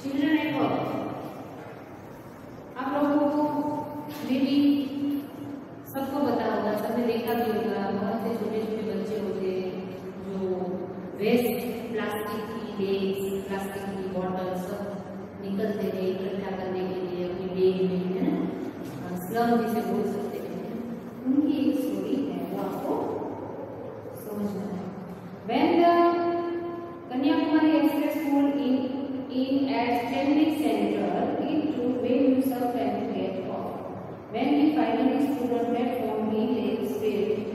Children at work. आप लोगों को मे बी सबको पता होगा, सबने देखा भी होगा, बहुत से छोटे छोटे बच्चे होते हैं जो वेस्ट प्लास्टिक की बैग्स, प्लास्टिक की बॉटल सब निकलते हैं इकट्ठा करने के लिए अपने बैग में, है ना, स्लम जिसे बोल सकते हैं। उनकी एक स्टोरी है, वो आपको समझना है। When the Kanyakumari Express School in at Chennai Central, it took way himself and get off. When he finally stood on platform, he felt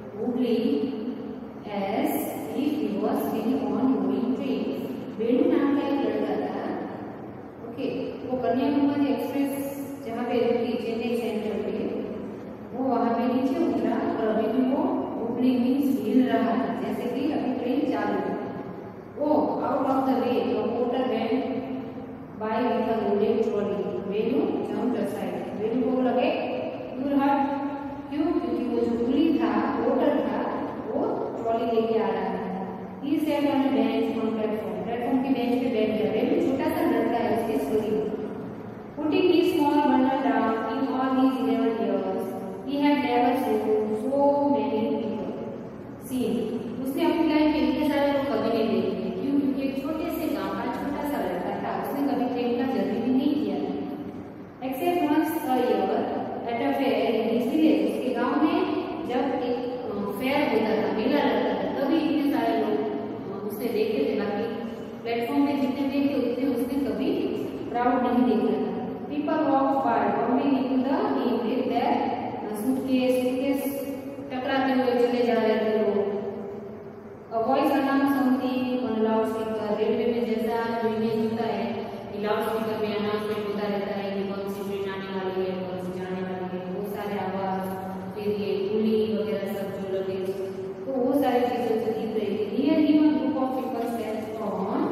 wobbly as if he was in on moving train. वेणु नाम का एक लड़का था, okay, वो Kanyakumari express जहाँ पे रुकी Chennai central पे, वो वहाँ पे नीचे उतरा और अभी भी वो wobbly मीन्स हिल रहा था, जैसे कि अभी ट्रेन चालू है। वो out of the way the motor van by with the loaded trolley. Venu jumped aside. Venu को लगे दूर हट, क्यों? क्योंकि वो जो पुली था, मोटर था, वो ट्रॉली लेके आ रहा था। He sat on a bench on platform. Platform की बेंच पे बैठ गया। वेणु छोटा सा लड़का है उसकी स्टोरी में। Putting his small bundle down in all his 11 years, he had never seen so many people. Seen. उसने अपनी लाइफ में इतने सारे लोग कभी नहीं देखे। क्यों? क्योंकि एक छोटे से गांव का छोटा सा लड़का था, उसने कभी ट्रेन का जर्नी भी नहीं किया था। Except once a year at a fair in his village, उसके गांव में जब एक फेयर होता था, मेला लगता था, तभी इतने सारे लोग उसने देखे थे। बाकी प्लेटफॉर्म पे जितने देखे उतने उसने कभी क्राउड नहीं देखा था। People walk by, bumping into the knee with their suitcase टकराते हुए चले जा रहे थे लोग। A voice announced something on loudspeaker. Railway में जैसा जो इमेज होता है कि लाउडस्पीकर में अनाउंसमेंट होता रहता है कि कौन सी ट्रेन आने वाली है, कौन सी जाने वाली है, वो सारे आवाज, फिर ये पुली वगैरह सब जो लगे, तो वो सारी चीजें तो दिख रही थी। Near him a group of people sat on,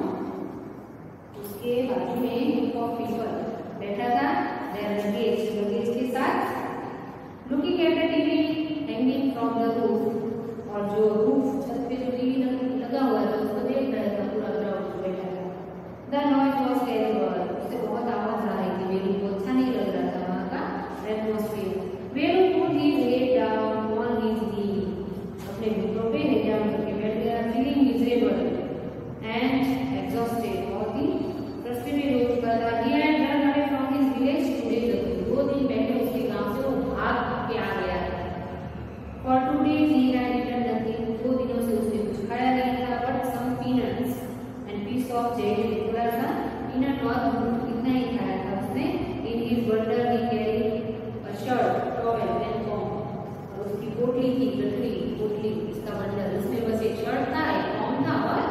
उसके बाजू में group of people बैठा था, their luggage के साथ, looking at the TV hanging from the roof, और जो रूफ छत पे जो टीवी लगा हुआ था उसको देख रहा था पूरा क्राउड बैठा था। The noise was terrible, उससे बहुत आवाज आ रही थी। वेणु को अच्छा नहीं लग रहा था वहाँ का atmosphere. Venu put his head down on his knee, अपने घुटनों पे हेड डाउन करके बैठ गया। Feeling miserable and exhausted, बहुत ही फ्रस्ट्रेटेड हो चुका था। He had run away from his village 2 days ago, 2 दिन पहले उसके गांव से वो भाग के आ गया था। For 2 days he had eaten nothing, 2 दिनों से उसने कुछ खाया नहीं था, but some peanuts and piece of jelly, थोड़ा सा peanut और इतना ही खाया था उसने। In his bundle he carried a shirt, towel and comb, और उसकी पोटली थी, पोटली इसका बंडल, उसमें बस एक शर्ट था, एक कॉम था और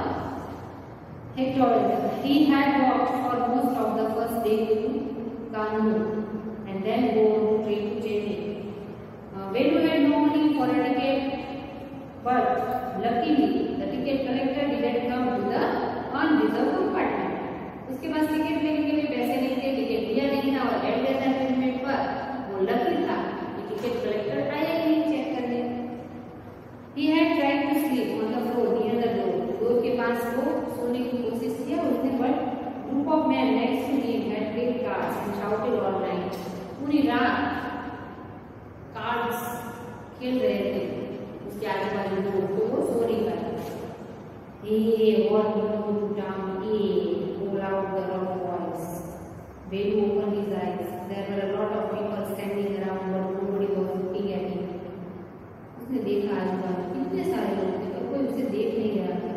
एक टॉवल था। He had walked for most of the first day to Kannur and then go on train to Chennai. Venu had no money for a ticket, but luckily the ticket collector didn't come to the unreserved compartment. उसके पास ticket लेने के लिए पैसे नहीं थे, ticket लिया नहीं था और एट दैट अरेंजमेंट पर वो लकी था कि टिकट कलेक्टर आया ही नहीं चेक करने। He had tried to sleep on the floor near the door. Door के पास वो सोने की कोशिश किया उसने, but group of men next to him had played cards and shouted all night. पूरी रात कार्ड्स खेल रहे थे उसके आजू बाजू लोग, तो वो सो नहीं पाया। What moved down A, called out the wrong voice. Venu opened his eyes. There were a lot of people standing around, but nobody was looking at him. उसने देखा आजू बाजू कितने सारे लोग थे, पर कोई उसे देख नहीं रहा था।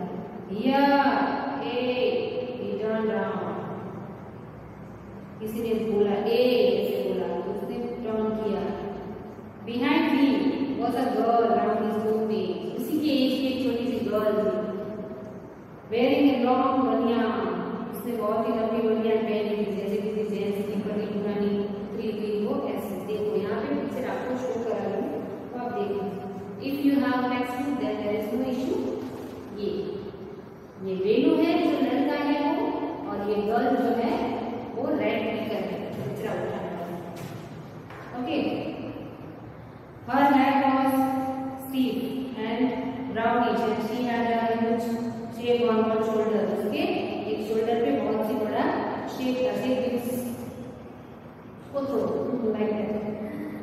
He turned around. किसी ने बोला ऐसे बोला, तो उसने टर्न किया। Behind him was a girl around his own age. उसी के एज की एक छोटी सी गर्ल थी, wearing a long बनियान, उसने बहुत ही लंबी बनियान पहनी थी, जैसे किसी जेंट्स की बड़ी पुरानी थ्री पीस हो ऐसे। देखो यहाँ पे पिक्चर आपको शो करा रही हूँ, तो आप देखो। If you have textbook, then there is no issue। ये वेणु है जो लड़का है वो, और ये गर्ल जो है वो रेड टिकर है, पिक्चर उठा। Okay, her head was stiff and brownish and she had a huge shape on her shoulder. उसके एक शोल्डर पे बहुत सी बड़ा shape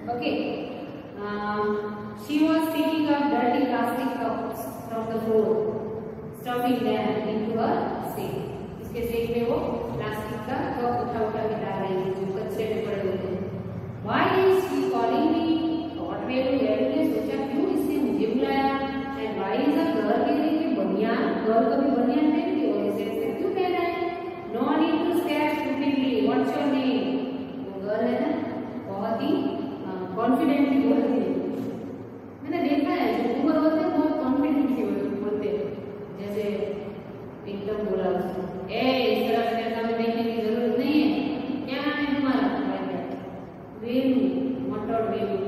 Okay. She was picking up dirty plastic cups from the floor, stuffing them into her sack. इसके सेक में वो plastic का कप उठा के डाल रही है जो कचरे में पड़े होते हैं. Why is she calling me? Thought वेलू ने सोचा क्यों इसने मुझे बुलाया. And why is a girl wearing a बनियान? गर्ल कभी बनियान पहनती है और इसे क्यों पहन रहा है? No need to stare stupidly. What's your name? वो गर्ल है ना, बहुत ही कॉन्फिडेंटली बोलती है. मैंने देखा है जो ऊपर होते हैं बहुत कॉन्फिडेंटली बोलते हैं, जैसे एकदम बोला उसने, ए इस तरह से सामने देखने की जरूरत नहीं है, क्या नाम है तुम्हारा? वेलू, मटर वेलू.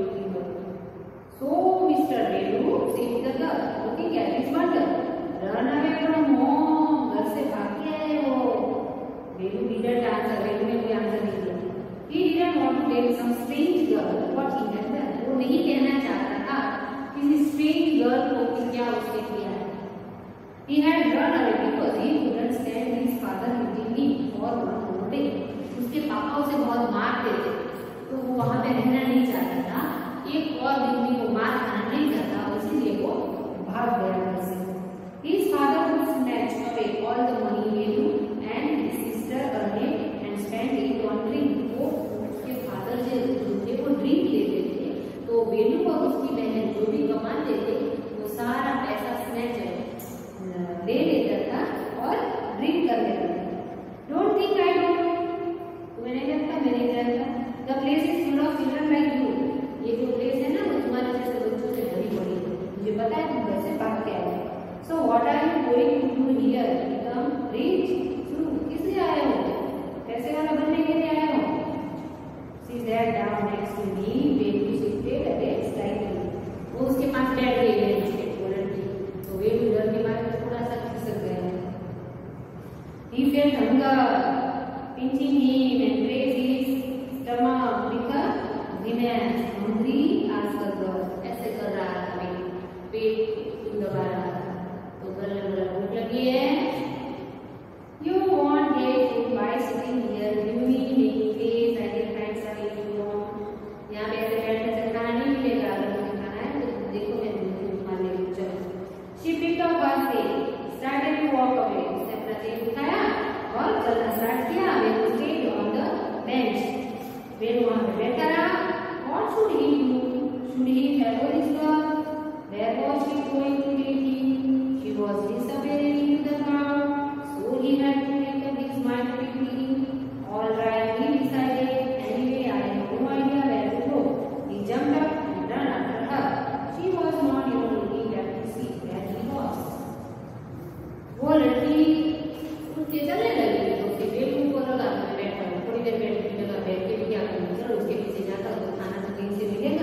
So Mr. Velu said the girl, looking at his mother, run away from home. घर से भाग के आए हो. वेलू didn't answer. वेलू ने कोई आंसर नहीं दिया. He didn't want to tell some strange girl what he had done. वो नहीं कहना चाहता था किसी strange girl को कि क्या उसने किया है. He had run away because he couldn't stand his father hitting him for one whole day. उसके पापा उसे बहुत मारते थे, तो वो वहाँ पे रहना नहीं चाहता था. एक और दिन भी वो मार खाना नहीं चाहता, इसलिए वो भाग गया घर से. His father would snatch away all the money Velu and his sister earned and spent it on drink. वो उसके फादर जो थे वो ड्रिंक लेते थे, तो वेलू और उसकी बहन जो भी कमाते थे वो सारा पैसा स्नैच ले लेता था और ड्रिंक कर लेता था. Don't think I don't know. तुम्हें नहीं लगता मैं नहीं जानता. The place is full of children like you. ये जो प्लेस है ना वो तुम्हारे जैसे बच्चों से भरी पड़ी है. मुझे पता है तुम घर से भाग के आए. So what are you going to do here? Become rich? किस लिए आए हो? पैसे वाला बनने के लिए आए हो? She sat down next to me. Velu shifted a bit slightly. वो उसके पास बैठ गई है उसके लड़की. तो वेलू डर के मारे थोड़ा सा खिसक गया. He felt hunger, pinching him and raised his stomach with a grimace. Hungry as the girl. ऐसे कर रहा था वेलू, पेट दबा रहा था. तो गर्ल ने बोला भूख लगी है. You want get food by sitting here, give me making face, I can find some if you want. यहाँ पे ऐसे बैठने से खाना नहीं मिलेगा. अगर तुम्हें खाना है तो देखो मैं तुम्हारे लिए कुछ. She picked up her sack, started to walk away. उसने अपना सेब उठाया और चलना स्टार्ट किया. वेलू stayed on the bench. वेलू वहाँ पे बैठा रहा. What should he do? Should he follow his girl? Where was she going to take him? She was disappearing into the crowd, so he had to make up his mind quickly. All right, he decided. Anyway, I have no idea where to go. He jumped up and ran after her. She was not even looking back to see where he was. वो लड़की उठ के चलने लगी. उसके वेलू को लगा मैं बैठा हूँ, थोड़ी देर बैठ के जगह बैठ के भी क्या करूँ, चलो उसके पीछे जाता हूँ तो खाना तो कहीं से मिलेगा.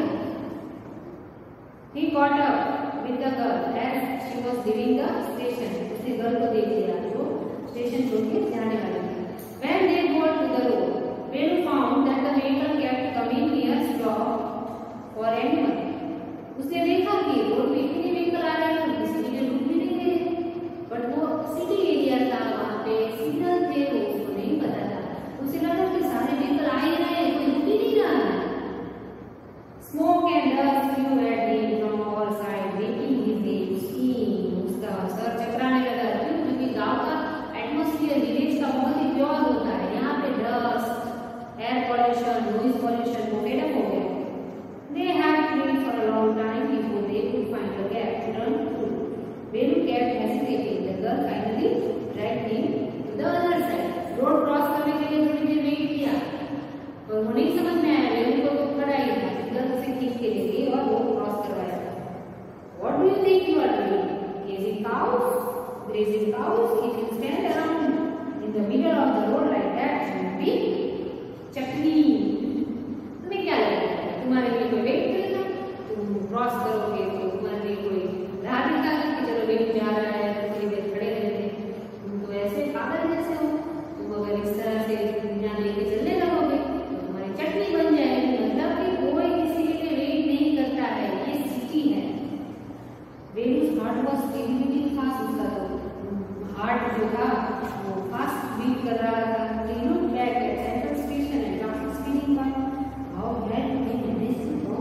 He caught up with the girl as she was leaving the station. उसने गर्ल को देख लिया जो स्टेशन छोड़ के जाने वाली थी. When they got to the road, Velu found that the vehicle kept coming near stop for anyone. उसने देखा कि रोड पे इतने व्हीकल आ रहे हैं किसी के रुक भी नहीं रहे. बट वो सिटी एरिया था, वहाँ पे सिग्नल थे, वो उसको नहीं पता था. उसे लगा कि सारे व्हीकल आ ही रहे हैं, कोई रुक ही नहीं रहा है. Smoke and dust flew at him from all sides, making his head steam. उसका सर चकराने लगा. क्योंकि गांव का एटमॉस्फेयर विलेज का बहुत ही प्योर होता है. यहाँ पे dust, air pollution, noise pollution को फेडअप हो गया. They had prayed for a long time before they could find a gap to run through. Velu kept hesitating. The girl finally dragged him to the other side. Road cross करने के लिए थोड़ी देर wait किया, पर वो नहीं समझ में आया. वेलू को तो खड़ा ही था. गर्ल से खींच के ले गई और रोड क्रॉस करवाया. What do you think you are doing? Grazing cows? Grazing cows? If you stand around in the middle of the road like that, you will be chutney. तुम्हें क्या लगता है? तुम्हारे लिए कोई वेट करेगा? तुम क्रॉस करोगे तो तुम्हारे लिए कोई राह निकालेगा कि चलो वेट जा रहा है तो थोड़ी देर खड़े रहते. तुम तो ऐसे पागल जैसे हो. तुम अगर इस तरह से दुनिया लेके चलने लगोगे तो तुम्हारी चटनी बन जाएगी. मतलब कि कोई किसी के लिए वेट नहीं करता है. ये सिटी है. वेलू's heart was beating fast. उसका तो हार्ट जो था वो फास्ट बीट कर रहा था. He looked back at Central Station and after speeding by, how had he managed to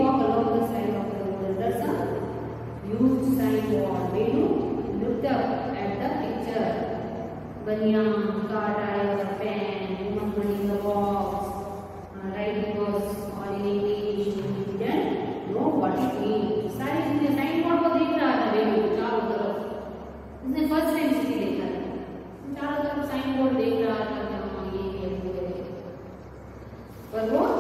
walk along the side of the road under some huge signboard. Venu looked up at the picture. Banyan, car tire, pen, woman holding the box. Writing was all in English. He didn't know what it means. सारी चीजें signboard को देख रहा था वेनु चारों तरफ. उसने first time city देखा था. चारों तरफ signboard देख रहा था कि हाँ ये है वो है. पर वो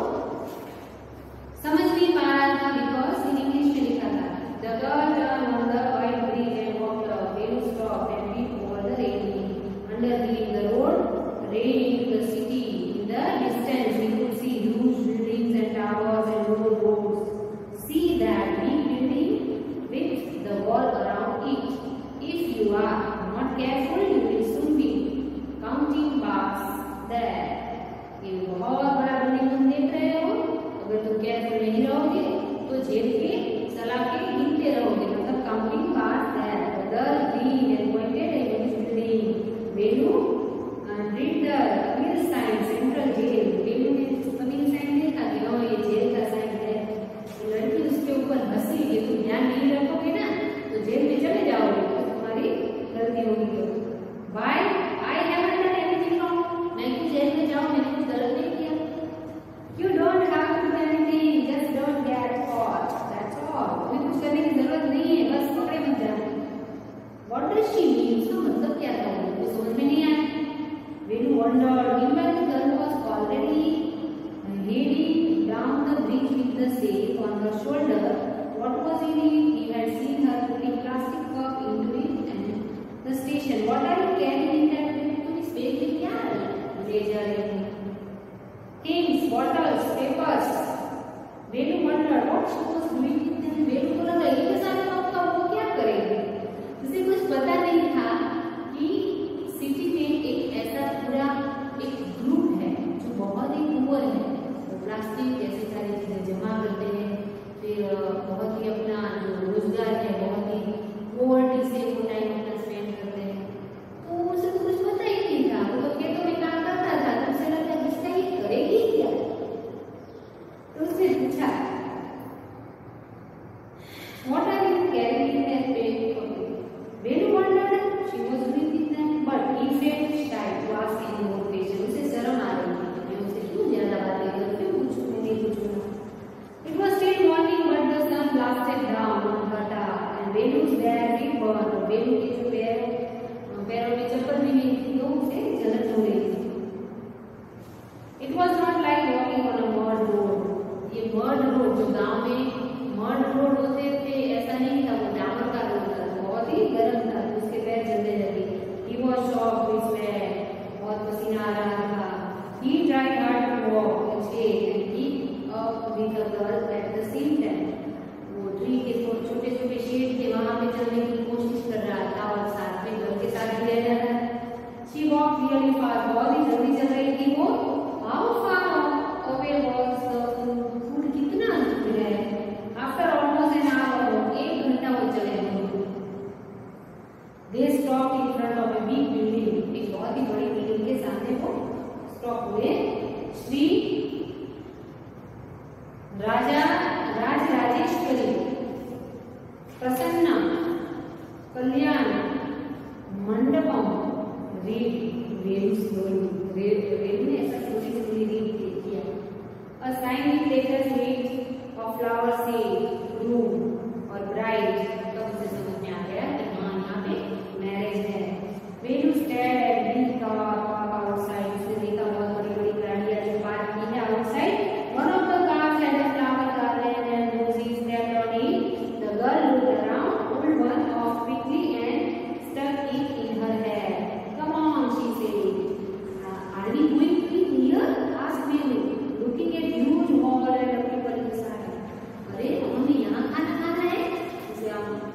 समझ नहीं पा रहा था because in English में लिखा था. The girl turned on the white bridge and walked up. Venu stopped and peeped over the railing. Underneath the road, rain into the city. In the distance, we could see huge buildings and towers and roads. See that big building with the wall around it. If you are not careful, you will soon be counting bucks there. ये बहुत बड़ा building तुम देख रहे हो. अगर तुम careful नहीं रहोगे तो जेब के सलाखे गिनते रहोगे. मतलब counting bucks there. The girl leaned and pointed at the building. Venu read the Tamil sign, Central Jail. Venu ने तमिल साइन देखा कि हाँ ये जेल का साइन है. तो लड़की उसके ऊपर हंसी कि तुम ध्यान नहीं रखोगे ना तो जेल में चले जाओगे. तो तुम्हारी गलती होगी. तो Why? I haven't done anything wrong. मैं क्यों जेल में जाऊँ? मैंने कुछ गलत नहीं किया. You don't have to do anything. Just don't get caught. That's all. तुम्हें कुछ करने की जरूरत नहीं है. बस पकड़े मत जाओ. What does she mean? उसका मतलब क्या था? वो समझ में नहीं आया. Venu wondered. Meanwhile, the girl was already heading down the bridge with the safe on her shoulder. What was in it? He had seen her putting plastic cup into it and the station. What are you carrying in that bag? तुम इस bag में क्या ले जा रहे हो? Things, bottles, papers. Venu wondered what she was doing with them. Venu को लगा ये सारे कप का वो क्या करेगी? उसे कुछ पता नहीं था कि सिटी में एक ऐसा पूरा एक ग्रुप है जो बहुत ही पुअर है. वो प्लास्टिक जैसी सारी चीजें जमा करते हैं. फिर बहुत ही अपना जो रोजगार है बहुत ही पोवर्टी से वो टाइम अपना स्पेंड करते हैं. तो उसे तो कुछ पता ही नहीं था. वो तो खेतों में काम करता था. तो उसे लगा इसका ये करेगी क्या. तो उसने पूछा What are you carrying in that bag? Venu wondered she was with them, but he felt shy to ask any more questions. उसे शर्म आ रही थी. मैं उससे क्यों ज्यादा बातें करूं? क्यों पूछूं? मैं नहीं पूछूंगा. It was still morning, but the sun blasted down on her top, and Venu's bare feet burned. Venu के जो पैरों में चप्पल भी नहीं थी तो उसे जलन हो रही थी. It was not like walking on a mud road. ये mud road जो गांव में mud road होते थे ऐसा नहीं था. वो डामर का रोड था. बहुत ही गर्म था. उसके पैर जलने लगे. He was shocked to his sweat. बहुत पसीना आ रहा था. He tried hard to walk and shake and keep up with the girl at the same time. वो ट्री के छोटे छोटे शेड के वहाँ पे चलने की कोशिश कर रहा था और साथ में गर्ल के साथ भी रह रहा था. She walked really fast. बहुत ही जल्दी चल रही थी वो. How far away was the food? कितना दूर है? After almost an hour, 1 घंटा वो चले गए. They stopped in front of a big building. एक बहुत ही बड़ी बिल्डिंग के सामने वो स्टॉप हुए. श्री राजराजेश्वरी प्रसन्ना कल्याण मंडपम रेलू ने ऐसा स्लोली रीड किया. A sign with letters made of flowers say groom और bride. तब उसे समझ में आ गया कि हाँ यहाँ पे मैरिज है. Venu stared at big car parked outside. उसने देखा बहुत बड़ी बड़ी गाड़ियाँ जो पार्क की है outside. One of the cars had a flower garland and roses wrapped on it. The girl looked around, pulled one off quickly and stuck it in her hair. Come on, she said. Are we going to eat here? Asked Venu, looking at huge hall and the people inside. अरे हमने यहाँ खाना खाना है. उसे हम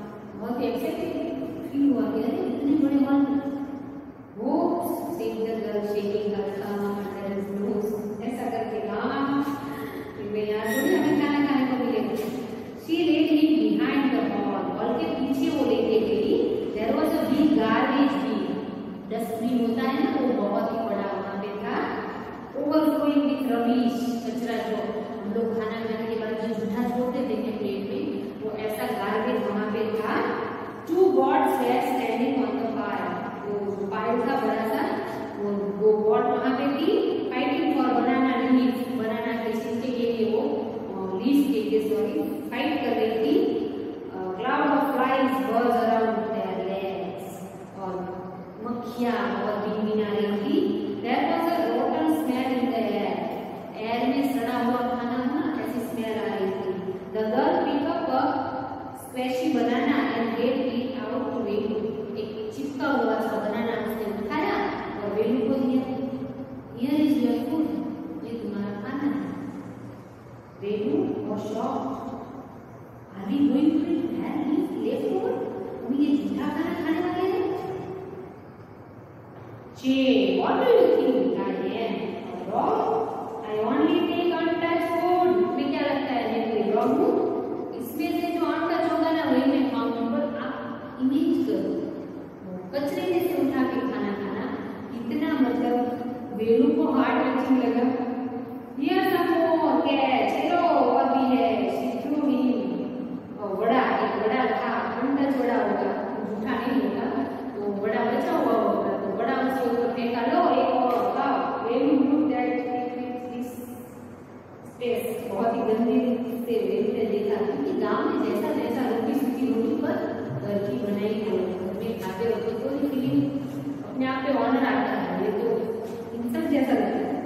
fight कर रही थी। Cloud of flies buzz around their legs, और मक्खियां बहुत भिनभिना रही थी। There was a rotten smell in the air, air में सड़ा हुआ खाना ना ऐसी स्मेल आ रही थी। The girl pick up a squashy banana and gave it out to Velu, एक चिपका हुआ सा बनाना उसने उठाया और वेलू को दिया। हियर इज योर फूड, ये तुम्हारा खाना है। वेलू और shock, are we going to eat bad leftover, हम ये झूठा खाना खाने वाले हैं? चे what do you think I am, a dog? I only take untouched food, तुम्हें क्या लगता है मैं कोई डॉग हूँ? इसमें से जो अनटच होगा ना वही मैं खाऊंगी। पर आप इमेज करो, कचरे में से उठा के खाना खाना कितना, मतलब वेलू को हार्ट टचिंग लगा। हियर सम मोर कैच, चलो और भी है। शी थ्रू हिम, और बड़ा, एक बड़ा था, अनटच बड़ा होगा, झूठा नहीं होगा, तो बड़ा बचा हुआ होगा, तो बड़ा उसके ऊपर फेंका, लो एक और खाओ। Velu look that this space, बहुत ही गंदे से वेलू ने देखा, क्योंकि गांव में जैसा जैसा रोटी सूखी रोटी पर घर की बनाई हो, घर में खाते वक्त कोई फीलिंग अपने आप पे ऑनर आता है, ये तो इंसान जैसा लगता है।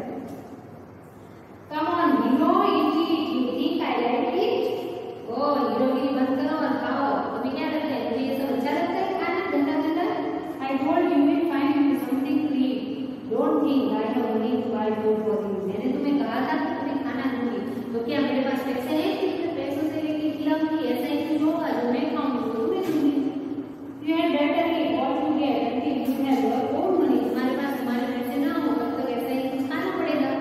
Come on, you know it, you think I like it? ओ हीरोगिरी बंद करो और खाओ, तुम्हें क्या लगता है, मुझे ये सब अच्छा लगता है खाना गंदा गंदा? I told you will find something to eat, don't think I have only to buy food for you, मैंने तुम्हें कहा था कि तुम्हें खाना दूंगी, तो क्या मेरे पास पैसे हैं कि पैसों से लेके खिलाऊंगी? ऐसा ही कुछ होगा जो मैं खाऊंगी तो तुम्हें दूंगी। You had better eat what you get until you have your own money, तुम्हारे पास तुम्हारे पैसे ना हो तब तक ऐसा ही कुछ खाना पड़ेगा।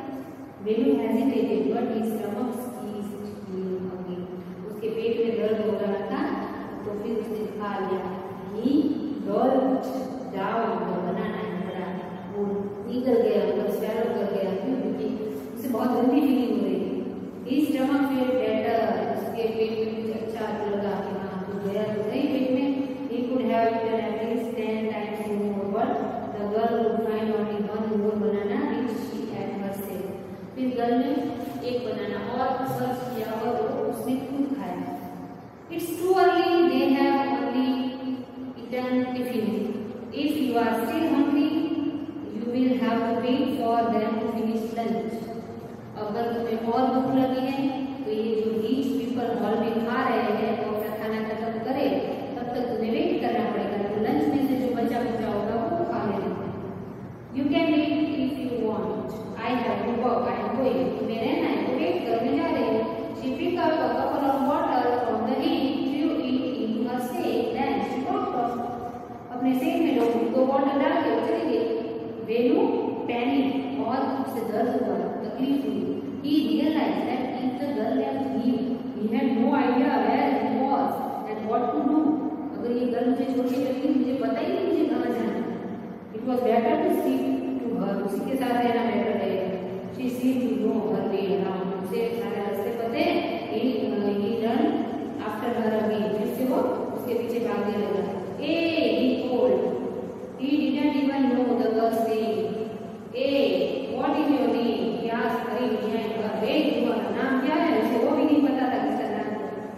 वेलू hesitated but his stomach ceased feeling hungry, उसके पेट में दर्द हो रहा था तो फिर उसने खा लिया। He gulped down the banana and बड़ा वो निकल गया, मतलब swallow कर गया, क्योंकि उसे बहुत गंदी फीलिंग हो रही थी। His stomach felt better, उसके पेट में कुछ अच्छा लगा कि हाँ कुछ गया तो सही पेट में। He could have eaten at least 10 times more, but the girl would find only one more banana which she had herself. फिर गर्ल ने एक बनाना और सर्च किया और वो उसने खुद खाया। It's too early, they have only eaten tiffin. If you are still hungry, you will have to wait for them to finish lunch. अगर तुम्हें और भूख लगी है तो ये जो रिच पीपल हॉल में खा रहे हैं तो अपना खाना खत्म करे, तब तक तुम्हें वेट करना पड़ेगा, तो लंच में से जो बचा खुचा होगा वो खा लेना। You can wait if you want. I have to work. I am going. तुम्हें रहना है तो वेट करो, मैं जा रही हूँ। She picked up a couple of bottles from the heap, threw it into her sack, then she walked off. अपने सेक में लोग 2 बॉटल डाल के चली गई। वेलू पैनिक, बहुत उसे दर्द हुआ, तकलीफ हुई। He realized that if the girl left him, he had no idea where he was and what to do. अगर ये गर्ल मुझे छोड़ के चली, मुझे पता ही नहीं मुझे कहाँ जाना। It was better to stick to her, उसी के साथ रहना बेहतर रहेगा। She seemed to know her way around, उसे सारे रास्ते पते हैं। He ran after her again, फिर से वो उसके पीछे भागने लगा। Hey, he called. He didn't even know the girl's name. Hey, what is your name? He asked very behind her. Hey, तुम्हारा नाम क्या है? उसे वो भी नहीं पता था किसका नाम।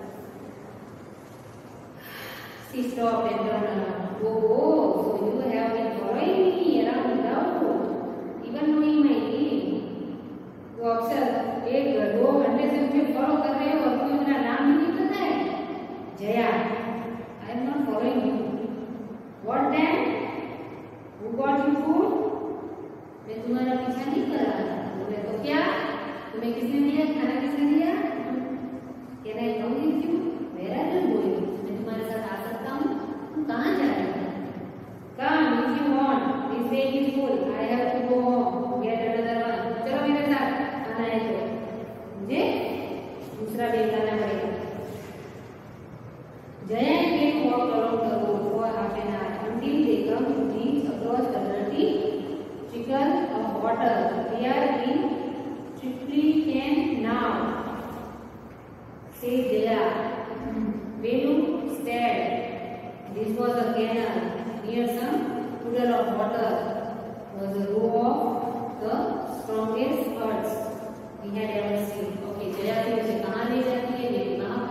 She stopped and turned around. Oh, so you have been following me around without even knowing my name. तो अक्सर 1-2 घंटे से मुझे फॉलो कर रहे हो और तुम्हें मेरा नाम भी नहीं पता है? Jaya, I am not following you. What then? Who got you food? मैं तुम्हारा पीछा नहीं कर रहा था। तुम्हें तो क्या? तुम्हें किसने दिया? खाना किसने दिया? Can I come with you? Where are you going? मैं तुम्हारे साथ आ सकता हूँ? तुम कहाँ जा रहे हो? Come if you want. This bag is full. I have to go home. Get another one. चलो मेरे साथ आना है तो मुझे दूसरा बैग लाना पड़ेगा। Jaya and Kate walked along the road for half an hour until they come to reach across the dirty trickle of water. We are in Tripoli Camp now, said Jaya. Velu stared. This was a canal. Near some puddle of water was a row of the strongest birds we had ever seen. Okay, Jaya फिर उसे कहाँ ले जाती है? वेलू कहाँ